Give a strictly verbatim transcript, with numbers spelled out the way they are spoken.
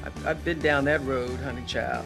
I've, I've been down that road, honey child.